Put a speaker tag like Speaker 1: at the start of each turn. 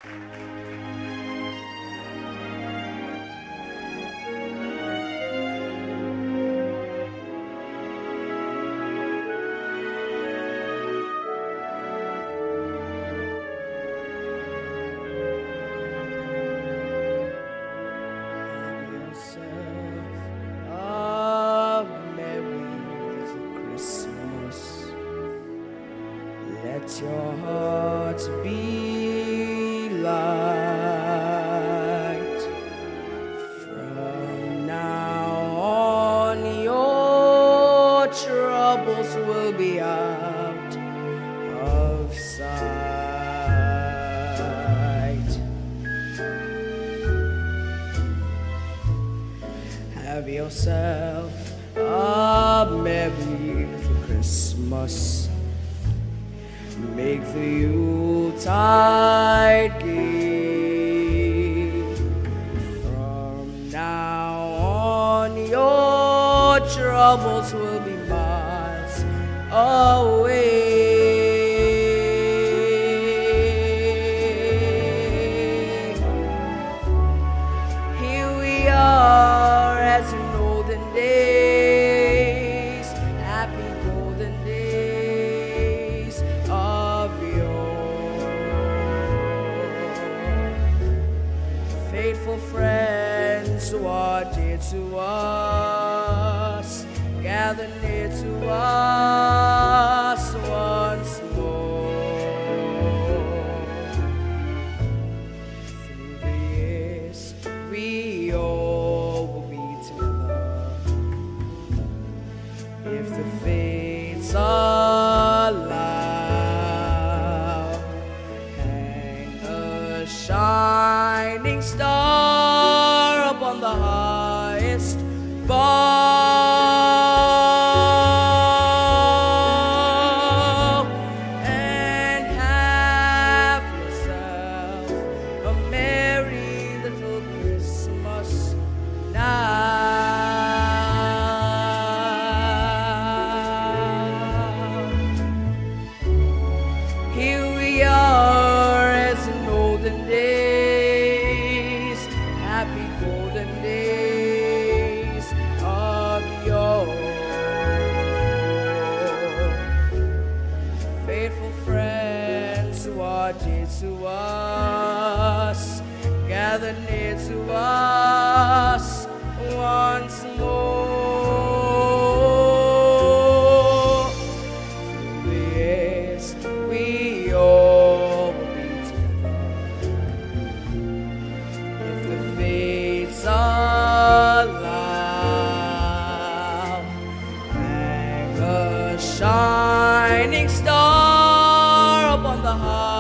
Speaker 1: Let your heart be light. From now on, your troubles will be out of sight. Have yourself a merry little Christmas. Make the Yuletide gay. From now on, your troubles will be miles away. Here we are as in olden days, happy golden days of yore. Faithful friends who are dear to us, gather near to us once more. Through the years, we all will be together, if the fates allow. Hang a shining star upon the highest bough, and have yourself a merry little Christmas now. Here we are as in olden days, happy golden days of yore. Faithful friends who are dear to us, gather near to us once more. Through the years, we all will be together, if the fates allow. Hang a shining star upon the high